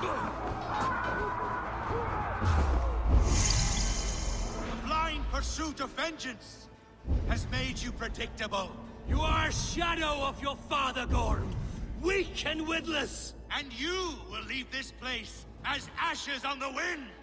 The blind pursuit of vengeance has made you predictable. You are a shadow of your father, Gorm. Weak and witless. And you will leave this place as ashes on the wind.